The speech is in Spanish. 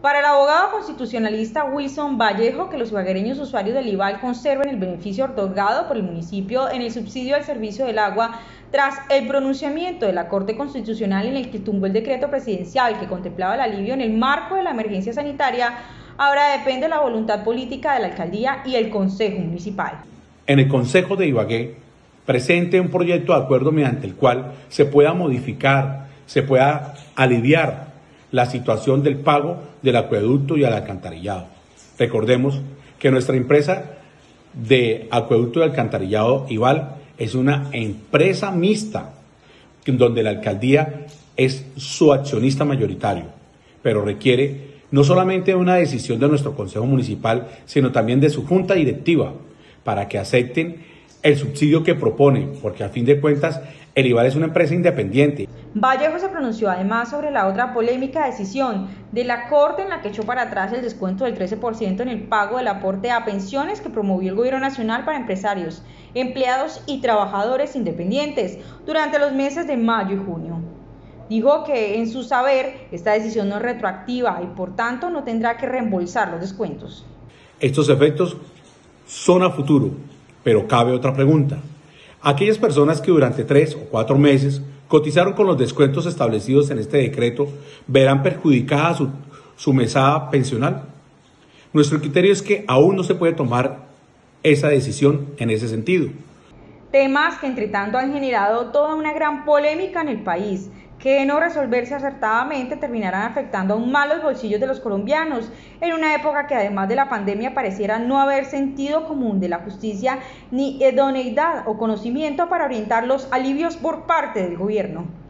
Para el abogado constitucionalista Wilson Vallejo, que los ibaguereños usuarios del IVAL conserven el beneficio otorgado por el municipio en el subsidio al servicio del agua tras el pronunciamiento de la Corte Constitucional en el que tumbó el decreto presidencial que contemplaba el alivio en el marco de la emergencia sanitaria, ahora depende de la voluntad política de la alcaldía y el Consejo Municipal. En el Consejo de Ibagué presente un proyecto de acuerdo mediante el cual se pueda modificar, se pueda aliviar la situación del pago del acueducto y al alcantarillado. Recordemos que nuestra empresa de acueducto y alcantarillado IVAL es una empresa mixta donde la alcaldía es su accionista mayoritario, pero requiere no solamente una decisión de nuestro Consejo Municipal, sino también de su junta directiva para que acepten el subsidio que propone, porque a fin de cuentas el IVAL es una empresa independiente. Vallejo se pronunció además sobre la otra polémica decisión de la Corte en la que echó para atrás el descuento del 13% en el pago del aporte a pensiones que promovió el Gobierno Nacional para empresarios, empleados y trabajadores independientes durante los meses de mayo y junio. Dijo que en su saber esta decisión no es retroactiva y por tanto no tendrá que reembolsar los descuentos. Estos efectos son a futuro, pero cabe otra pregunta. Aquellas personas que durante 3 o 4 meses cotizaron con los descuentos establecidos en este decreto, ¿verán perjudicada su mesada pensional? Nuestro criterio es que aún no se puede tomar esa decisión en ese sentido. Temas que entre tanto han generado toda una gran polémica en el país, que de no resolverse acertadamente terminarán afectando aún más los bolsillos de los colombianos, en una época que además de la pandemia pareciera no haber sentido común de la justicia ni idoneidad o conocimiento para orientar los alivios por parte del gobierno.